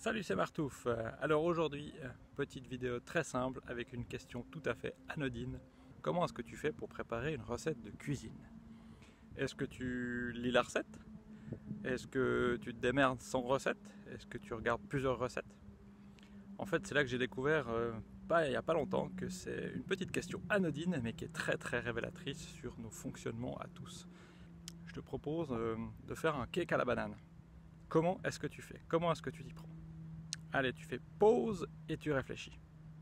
Salut, c'est Martouf. Alors aujourd'hui, petite vidéo très simple avec une question tout à fait anodine. Comment est-ce que tu fais pour préparer une recette de cuisine? Est-ce que tu lis la recette? Est-ce que tu te démerdes sans recette? Est-ce que tu regardes plusieurs recettes? En fait, c'est là que j'ai découvert, il n'y a pas longtemps, que c'est une petite question anodine mais qui est très très révélatrice sur nos fonctionnements à tous. Je te propose de faire un cake à la banane. Comment est-ce que tu fais? Comment est-ce que tu t'y prends? Allez, tu fais pause et tu réfléchis.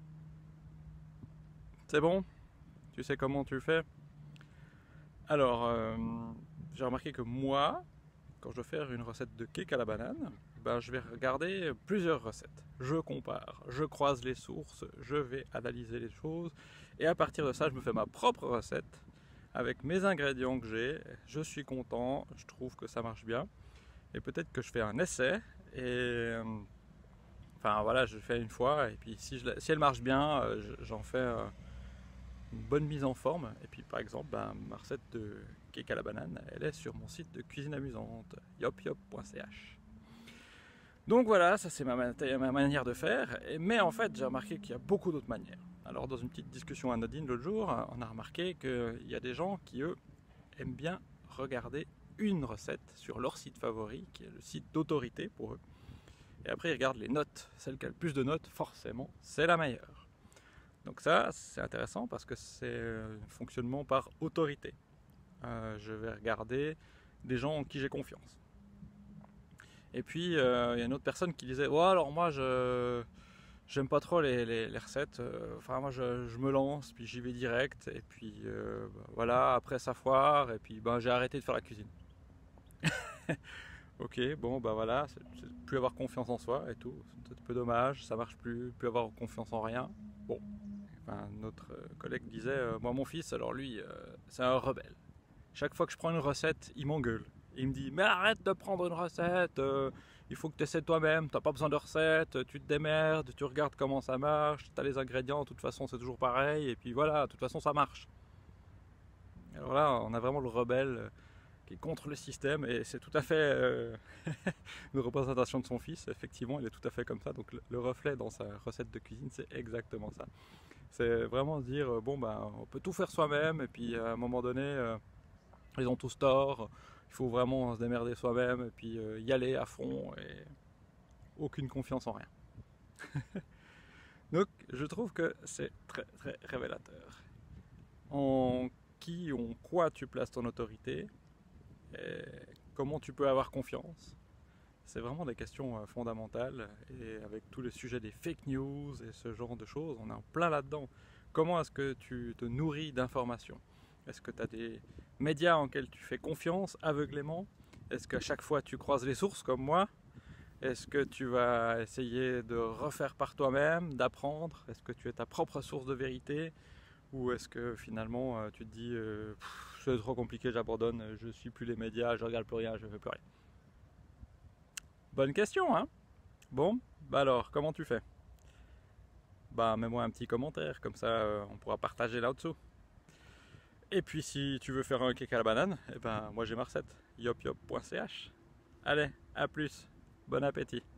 C'est bon? Tu sais comment tu le fais? Alors, j'ai remarqué que moi, quand je veux faire une recette de cake à la banane, je vais regarder plusieurs recettes. Je compare, je croise les sources, je vais analyser les choses, et à partir de ça, je me fais ma propre recette avec mes ingrédients que j'ai. Je suis content, je trouve que ça marche bien, et peut-être que je fais un essai, et enfin voilà, je le fais une fois, et puis si elle marche bien, j'en fais une bonne mise en forme. Et puis par exemple, ma recette de cake à la banane, elle est sur mon site de cuisine amusante, yopyop.ch. Donc voilà, ça c'est ma manière de faire, mais en fait j'ai remarqué qu'il y a beaucoup d'autres manières. Alors dans une petite discussion anodine l'autre jour, on a remarqué qu'il y a des gens qui eux aiment bien regarder une recette sur leur site favori, qui est le site d'autorité pour eux. Et après ils regardent les notes, celle qui a le plus de notes, forcément c'est la meilleure. Donc ça c'est intéressant parce que c'est un fonctionnement par autorité. Je vais regarder des gens en qui j'ai confiance. Et puis il y a une autre personne qui disait ouais, alors moi j'aime pas trop les recettes, enfin moi je me lance puis j'y vais direct et puis voilà, après ça foire et puis j'ai arrêté de faire la cuisine. Ok, bon voilà, c'est plus avoir confiance en soi et tout, c'est peut-être un peu dommage, ça marche plus avoir confiance en rien. Bon, enfin, notre collègue disait moi mon fils, alors lui c'est un rebelle. Chaque fois que je prends une recette, il m'engueule. Il me dit mais arrête de prendre une recette, il faut que tu essaies toi-même, t'as pas besoin de recette, tu te démerdes, tu regardes comment ça marche, t'as les ingrédients, de toute façon c'est toujours pareil, et puis voilà, de toute façon ça marche. Alors là, on a vraiment le rebelle qui est contre le système, et c'est tout à fait une représentation de son fils. Effectivement, il est tout à fait comme ça, donc le reflet dans sa recette de cuisine, c'est exactement ça. C'est vraiment se dire, on peut tout faire soi-même, et puis à un moment donné, ils ont tous tort, il faut vraiment se démerder soi-même et puis y aller à fond et aucune confiance en rien. Donc je trouve que c'est très très révélateur. En qui ou en quoi tu places ton autorité et comment tu peux avoir confiance. C'est vraiment des questions fondamentales, et avec tous les sujets des fake news et ce genre de choses, on est en plein là-dedans. Comment est-ce que tu te nourris d'informations? Est-ce que tu as des médias en lesquels tu fais confiance aveuglément? Est-ce qu'à chaque fois tu croises les sources comme moi? Est-ce que tu vas essayer de refaire par toi-même, d'apprendre? Est-ce que tu es ta propre source de vérité? Ou est-ce que finalement tu te dis c'est trop compliqué, j'abandonne, je suis plus les médias, je regarde plus rien, je fais plus rien? Bonne question, hein? Bon, alors, comment tu fais? Mets-moi un petit commentaire, comme ça on pourra partager là-dessous. Et puis si tu veux faire un cake à la banane, moi j'ai ma recette, yopyop.ch. Allez, à plus, bon appétit!